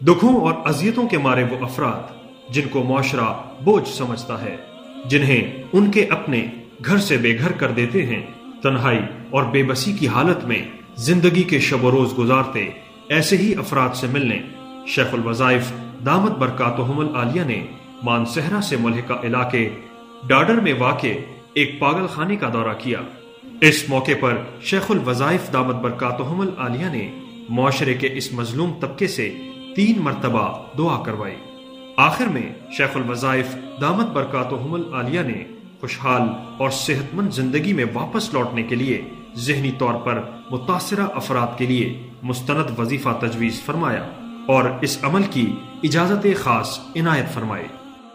दुखों और अजियतों के मारे वो अफराद जिनको मुआशरा बोझ समझता है, जिन्हें उनके अपने घर से बेघर कर देते हैं, तन्हाई और बेबसी की हालत में जिंदगी के शब रोज गुजारते ऐसे ही अफराद से मिलने शेखुल वज़ाइफ दामत बरकातुहुमुल आलिया ने मानसहरा से मुल्हिका इलाके डाडर में वाक़े एक पागल खाने का दौरा किया। इस मौके पर शेखुल वज़ाइफ दामत बरकातुहुमुल आलिया ने मुआशरे के इस मजलूम तबके से 3 मरतबा दुआ करवाई। आखिर में शेखुल वज़ाइफ दामत बरकातुहुमुल आलिया ने खुशहाल और सेहतमंद जिंदगी में वापस लौटने के लिए ज़हनी तौर पर मुतासिरा अफराद के लिए मुस्तनद वजीफा तजवीज़ फरमाया और इस अमल की इजाज़त खास इनायत फरमाई।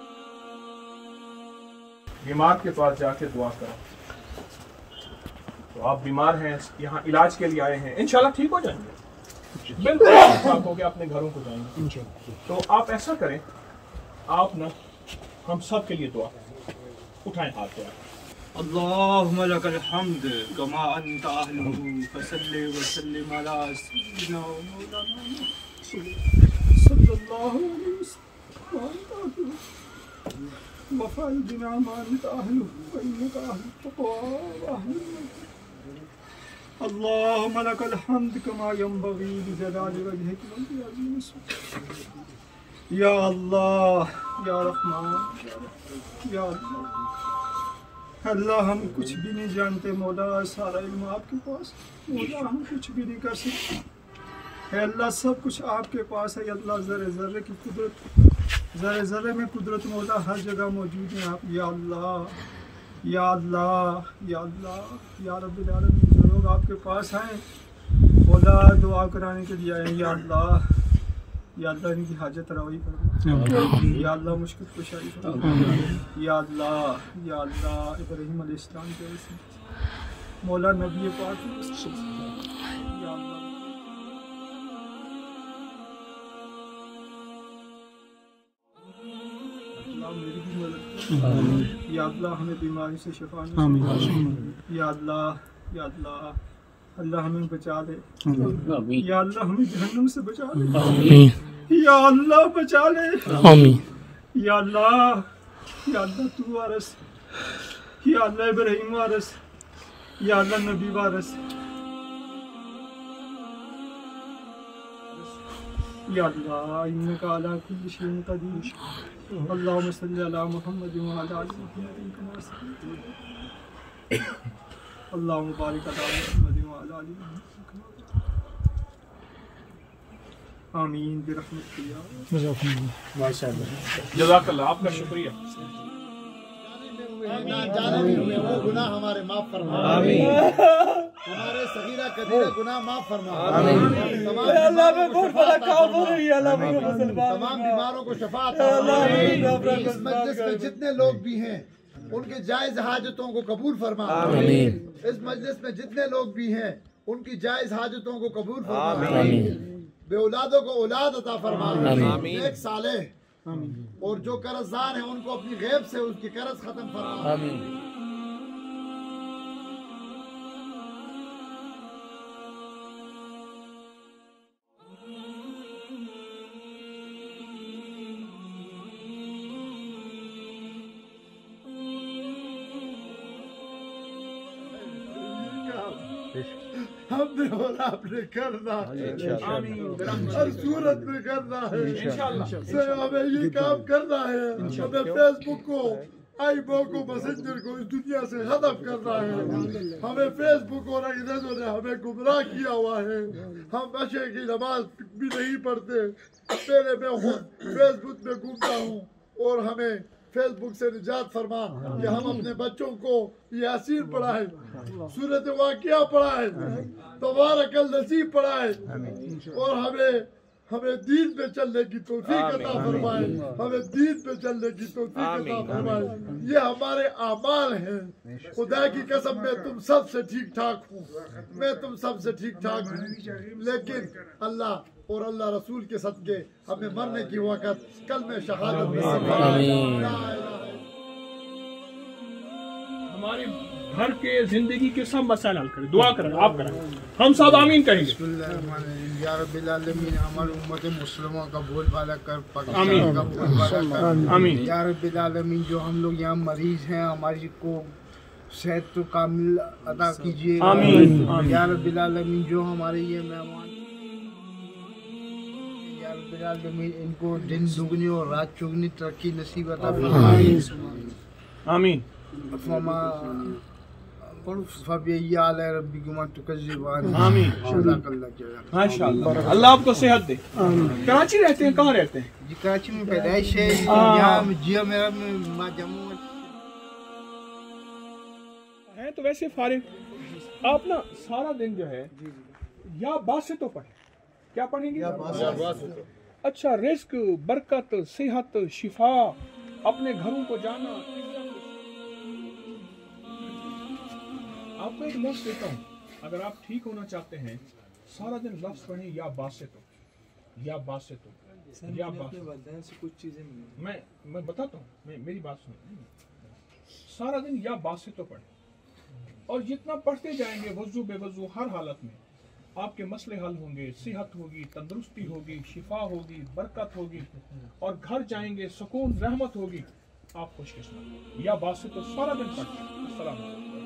बीमार के पास जाके दुआ करो। तो आप बीमार हैं, यहाँ इलाज के लिए आए हैं, इंशाल्लाह ठीक हो जाएंगे, बिल्कुल ठीक हो के अपने घरों को जाएंगे। तो आप ऐसा करें, आप ना हम सब के लिए दुआ उठाएं हाथ पे। अल्लाहुम्मा लकल हम्द कमा अंता अहलुहु फसल्लि व सल्लिम अला सय्यिदिना व मौलाना सल्लल्लाहु अलैहि वसल्लम वफ़अल बिमा मा अंता अहलुहु व इन्नका अहलुत तक़वा व अहलुल अल्लाहुम्मा लकल हम्द कमा यंबग़ी लिजलालि वजहिक व लिअज़ीमि सुब्हानक या अल्लाह या रहमान या अल्लाह। अल्लाह हम कुछ भी नहीं जानते मौला, सारा इल्म आपके पास मौला, हम कुछ भी नहीं कर सकते है अल्लाह, सब कुछ आपके पास है अल्लाह। ज़र्रे ज़र्रे की कुदरत, ज़र्रे ज़र्रे में कुदरत मौला हर जगह मौजूद है आप। या अल्लाह या अल्लाह या अल्लाह या रब्बिल आलमीन, जो लोग आपके पास आए मौला दुआ कराने के लिए आए, या अल्लाह या अल्लाह इनकी हाजत रवाई फरमा, या अल्लाह मुश्किल कुशाई फरमा, या अल्लाह इब्राहीम अलैहिस्सलाम के वसीले मौला नबी पाक या अल्लाह। मेरी भी मदद, या अल्लाह हमें बीमारी से शिफा नसीब, या अल्लाह अल्लाह हमें बचा ले, या अल्लाह हमें जहन्नम से बचा ले, या अल्लाह बचा ले, या अल्लाह तू वारस, या अल्लाह इब्राहीम वारस, या अल्लाह नबी वारस, या अल्लाह इन्नका अला कुल्लि शैइन क़दीर। अल्लाहुम्मा सल्लि अला मुहम्मद व अला आलि मुहम्मद कमा सल्लैता अल्लाहुम्मा बारिक अला मुहम्मद व अला आलि मुहम्मद। आमीन बिरहमतिक या माशाअल्लाह जज़ाकल्लाह, आपका शुक्रिया। जाने में हुए वो गुनाह हमारे माफ फरमा, आमीन। हमारे सगीरा कबीरा गुनाह माफ फरमा, आमीन। तमाम बीमारों को शफाअत फरमा। इस मजलिस में जितने लोग भी हैं उनके जायज हाजतों को कबूल फरमा, आमीन। इस मजलिस में जितने लोग भी हैं उनकी जायज हाजतों को कबूल फरमा, आमीन। बेऔलादों को औलाद अता फरमा, आमीन। एक सालेह, और जो कर्जदार हैं उनको अपनी गैब से उसकी कर्ज खत्म फरमा, आमीन। हमने और आपने करना है, हर सूरत में करना है, हमें ये काम करना है। हमें फेसबुक को, आईबो को, मैसेंजर को इस दुनिया से खत्म करना है। हमें फेसबुक और अंग्रेजों ने हमें गुमराह किया हुआ है। हम नशे की नमाज भी नहीं पढ़ते, पहले मैं खुद फेसबुक में घूमता हूँ, और हमें फेसबुक से निजात फरमा कि हम अपने बच्चों को यासीन पढ़ाए, सूरत वाक़िया पढ़ाए, तबारकल नसीब पढ़ाए, और हमें दीन पे चलने की तौफीक अता फरमाए, हमें दीन पे चलने की तौफीक अता फरमाए। ये हमारे आमाल हैं। खुदा की कसम मैं तुम सब से ठीक ठाक हूँ, मैं तुम सब से ठीक ठाक हूँ, लेकिन अल्लाह और अल्लाह रसूल के सदके हमें मरने की वक़्त कल में शहादत नसीब फरमाए। हमारे घर के जिंदगी के सब मसाइल हल करे। दुआ करें, आप करें, हम सब आमीन कहेंगे। या रब्बिल आलमीन हमारी उम्मत मुस्लिमों का बोल बाला कर, आमीन। का बोल बाला कर। आमीन। या रब्बिल आलमीन जो हम लोग यहाँ मरीज हैं हमारी को सेहत तो कामिल अदा कीजिए। आमीन। या रब्बिल आलमीन जो हमारे ये मेहमान, या रब्बिल आलमीन इनको दिन दुगनी और रात चौगनी तरक्की नसीब अता फरमाइए। आमीन। फमा फबिया अला रब्बिकुमा तुकज़्ज़िबान। आमीन। माशाअल्लाह, अल्लाह आपको सेहत दे। कराची रहते हैं, कहाँ रहते हैं? जी कराची में पैदाइश है, यहाँ जिया मेरा में जम्मू है। तो वैसे फारिग आप ना सारा दिन जो है या बात से तो पढ़े, क्या पढ़ेंगे? अच्छा, रिस्क, बरकत, सेहत, शिफा, अपने घरों को जाना। आपको एक लफ्ज़ देता हूँ, अगर आप ठीक होना चाहते हैं सारा दिन लफ्ज़ पढ़ें, या बासितो, या बासितो, या बासितो। कुछ चीजें मैं बताता हूँ, मेरी बात सुनो। सारा दिन या बासितो पढ़ें, और जितना पढ़ते जाएंगे वजू बेवजू हर हालत में आपके मसले हल होंगे, सेहत होगी, तंदुरुस्ती होगी, शिफा होगी, बरकत होगी, और घर जाएंगे सुकून रहमत होगी। आप खुशकिस्मत। या बासितो सारा दिन पढ़ते हैं। अस्सलाम वालेकुम।